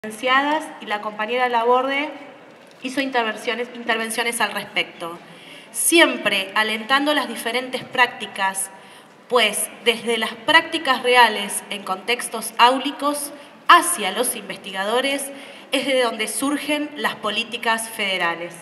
y la compañera Laborde hizo intervenciones al respecto, siempre alentando las diferentes prácticas, pues desde las prácticas reales en contextos áulicos hacia los investigadores es de donde surgen las políticas federales.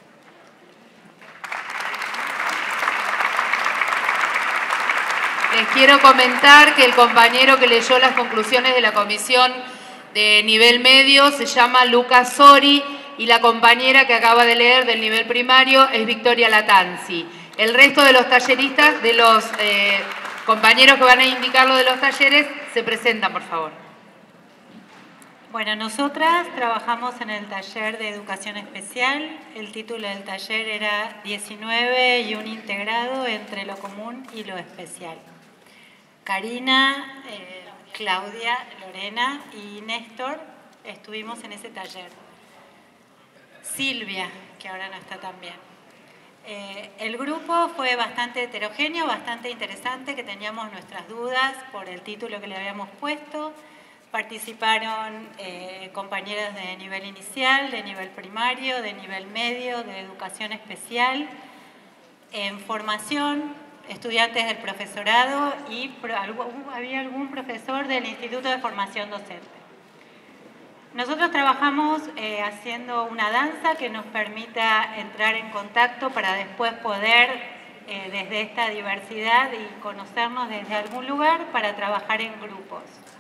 Les quiero comentar que el compañero que leyó las conclusiones de la comisión de nivel medio se llama Lucas Sori y la compañera que acaba de leer del nivel primario es Victoria Latanzi. El resto de los talleristas, de los compañeros que van a indicar lo de los talleres, se presentan, por favor. Bueno, nosotras trabajamos en el taller de educación especial. El título del taller era 19 y un integrado entre lo común y lo especial. Karina, Claudia, Lorena y Néstor estuvimos en ese taller. Silvia, que ahora no está tan bien. El grupo fue bastante heterogéneo, bastante interesante, que teníamos nuestras dudas por el título que le habíamos puesto. Participaron compañeras de nivel inicial, de nivel primario, de nivel medio, de educación especial, en formación, estudiantes del profesorado y había algún profesor del Instituto de Formación Docente. Nosotros trabajamos haciendo una danza que nos permita entrar en contacto para después poder, desde esta diversidad y conocernos desde algún lugar, para trabajar en grupos.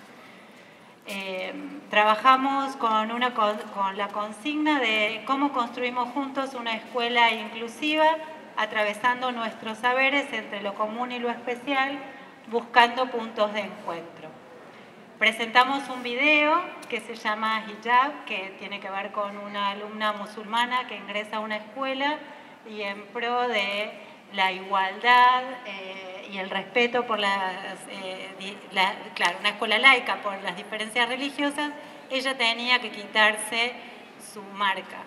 Trabajamos con la consigna de cómo construimos juntos una escuela inclusiva, atravesando nuestros saberes entre lo común y lo especial, buscando puntos de encuentro. Presentamos un video que se llama Hijab, que tiene que ver con una alumna musulmana que ingresa a una escuela y en pro de la igualdad y el respeto por claro, una escuela laica, por las diferencias religiosas, ella tenía que quitarse su marca.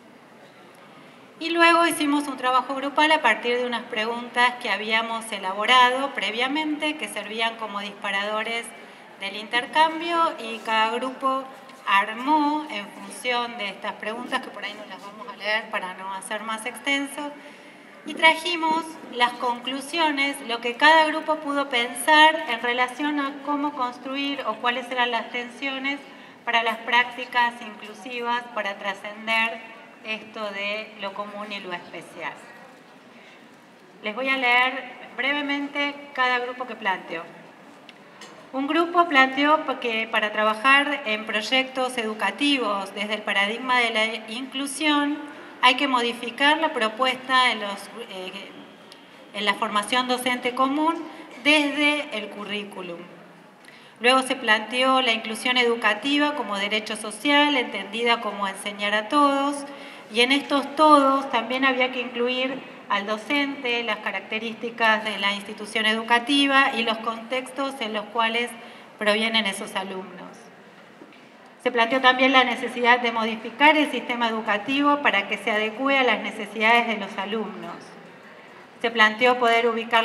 Y luego hicimos un trabajo grupal a partir de unas preguntas que habíamos elaborado previamente, que servían como disparadores del intercambio, y cada grupo armó en función de estas preguntas, que por ahí no las vamos a leer para no hacer más extenso, y trajimos las conclusiones, lo que cada grupo pudo pensar en relación a cómo construir o cuáles eran las tensiones para las prácticas inclusivas, para trascender esto de lo común y lo especial. Les voy a leer brevemente cada grupo que planteó. Un grupo planteó que para trabajar en proyectos educativos desde el paradigma de la inclusión hay que modificar la propuesta en la formación docente común desde el currículum. Luego se planteó la inclusión educativa como derecho social, entendida como enseñar a todos, y en estos todos también había que incluir al docente, las características de la institución educativa y los contextos en los cuales provienen esos alumnos. Se planteó también la necesidad de modificar el sistema educativo para que se adecue a las necesidades de los alumnos. Se planteó poder ubicar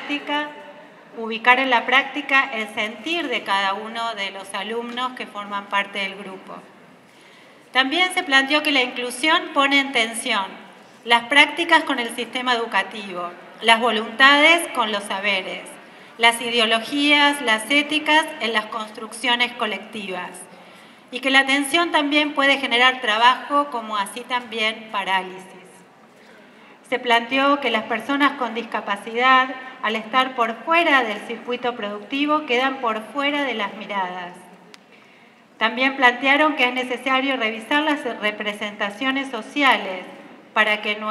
en la práctica el sentir de cada uno de los alumnos que forman parte del grupo. También se planteó que la inclusión pone en tensión las prácticas con el sistema educativo, las voluntades con los saberes, las ideologías, las éticas en las construcciones colectivas, y que la tensión también puede generar trabajo, como así también parálisis. Se planteó que las personas con discapacidad, al estar por fuera del circuito productivo, quedan por fuera de las miradas. También plantearon que es necesario revisar las representaciones sociales para que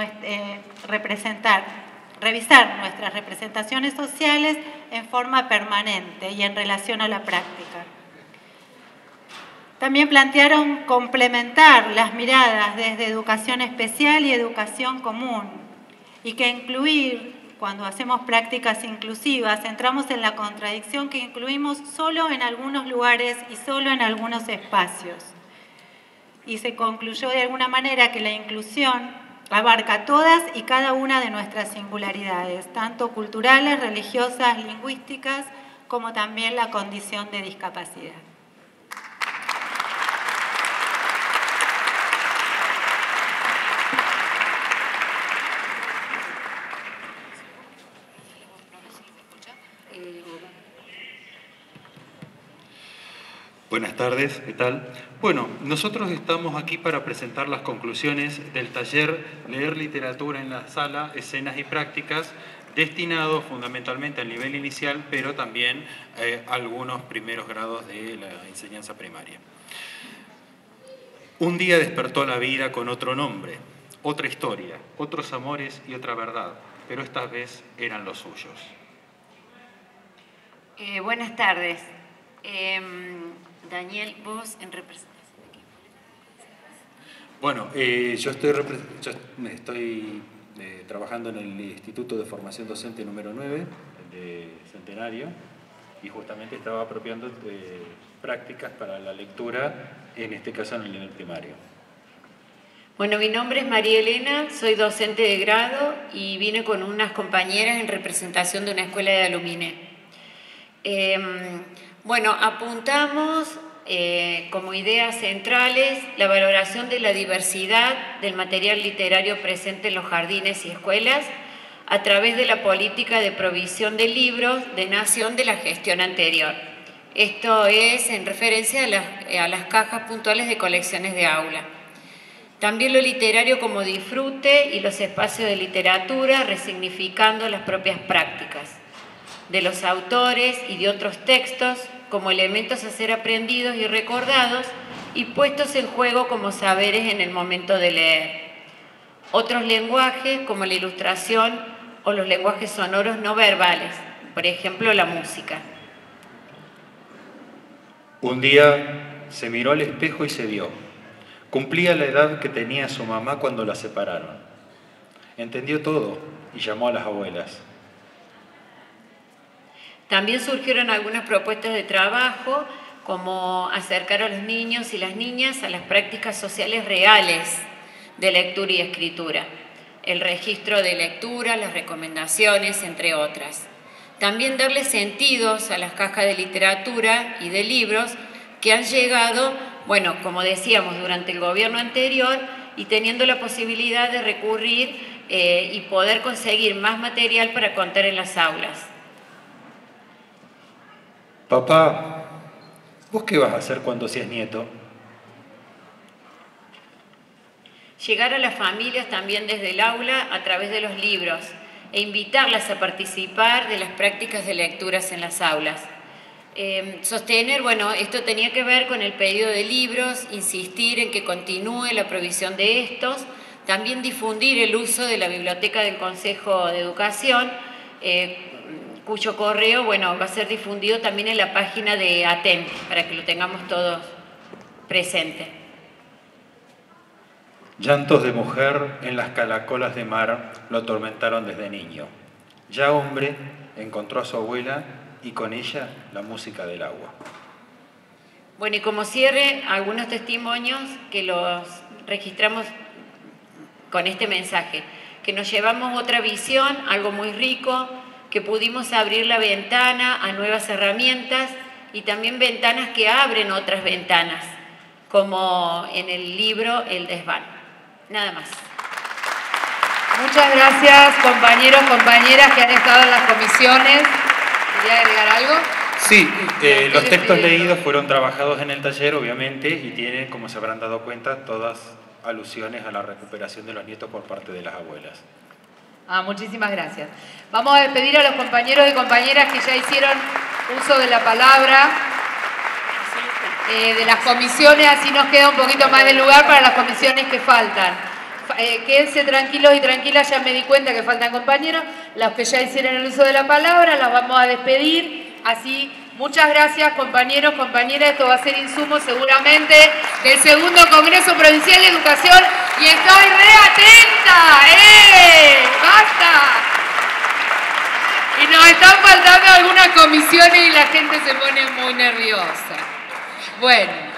revisar nuestras representaciones sociales en forma permanente y en relación a la práctica. También plantearon complementar las miradas desde educación especial y educación común, y que incluir, cuando hacemos prácticas inclusivas, entramos en la contradicción que incluimos solo en algunos lugares y solo en algunos espacios. Y se concluyó de alguna manera que la inclusión abarca todas y cada una de nuestras singularidades, tanto culturales, religiosas, lingüísticas, como también la condición de discapacidad. Buenas tardes, ¿qué tal? Bueno, nosotros estamos aquí para presentar las conclusiones del taller Leer literatura en la sala, escenas y prácticas, destinado fundamentalmente al nivel inicial, pero también a algunos primeros grados de la enseñanza primaria. Un día despertó la vida con otro nombre, otra historia, otros amores y otra verdad, pero esta vez eran los suyos. Buenas tardes. Daniel, vos en representación de quién. Bueno, yo estoy trabajando en el Instituto de Formación Docente número 9 de Centenario y justamente estaba apropiando prácticas para la lectura, en este caso en el nivel primario. Bueno, mi nombre es María Elena, soy docente de grado y vine con unas compañeras en representación de una escuela de Aluminé. Bueno, apuntamos como ideas centrales la valoración de la diversidad del material literario presente en los jardines y escuelas a través de la política de provisión de libros de nación de la gestión anterior. Esto es en referencia a las cajas puntuales de colecciones de aula. También lo literario como disfrute y los espacios de literatura resignificando las propias prácticas de los autores y de otros textos como elementos a ser aprendidos y recordados y puestos en juego como saberes en el momento de leer. Otros lenguajes como la ilustración o los lenguajes sonoros no verbales, por ejemplo la música. Un día se miró al espejo y se vio. Cumplía la edad que tenía su mamá cuando la separaron. Entendió todo y llamó a las abuelas. También surgieron algunas propuestas de trabajo, como acercar a los niños y las niñas a las prácticas sociales reales de lectura y escritura, el registro de lectura, las recomendaciones, entre otras. También darle sentidos a las cajas de literatura y de libros que han llegado, bueno, como decíamos, durante el gobierno anterior y teniendo la posibilidad de recurrir y poder conseguir más material para contar en las aulas. Papá, ¿vos qué vas a hacer cuando seas nieto? Llegar a las familias también desde el aula a través de los libros e invitarlas a participar de las prácticas de lecturas en las aulas. Sostener, bueno, esto tenía que ver con el pedido de libros, insistir en que continúe la provisión de estos, también difundir el uso de la biblioteca del Consejo de Educación, cuyo correo, bueno, va a ser difundido también en la página de ATEM, para que lo tengamos todos presente. Llantos de mujer en las caracolas de mar lo atormentaron desde niño. Ya hombre, encontró a su abuela y con ella la música del agua. Bueno, y como cierre, algunos testimonios que los registramos con este mensaje, que nos llevamos otra visión, algo muy rico, que pudimos abrir la ventana a nuevas herramientas y también ventanas que abren otras ventanas, como en el libro El Desván. Nada más. Muchas gracias, compañeros, compañeras que han estado en las comisiones. ¿Quería agregar algo? Sí, los textos leídos fueron trabajados en el taller, obviamente, y tienen, como se habrán dado cuenta, todas alusiones a la recuperación de los nietos por parte de las abuelas. Muchísimas gracias. Vamos a despedir a los compañeros y compañeras que ya hicieron uso de la palabra de las comisiones, así nos queda un poquito más de lugar para las comisiones que faltan. Quédense tranquilos y tranquilas, ya me di cuenta que faltan compañeros. Los que ya hicieron el uso de la palabra, las vamos a despedir. Así, muchas gracias, compañeros, compañeras. Esto va a ser insumo seguramente del segundo Congreso Provincial de Educación. Y estoy re atenta, ¡basta! Y nos están faltando algunas comisiones y la gente se pone muy nerviosa. Bueno.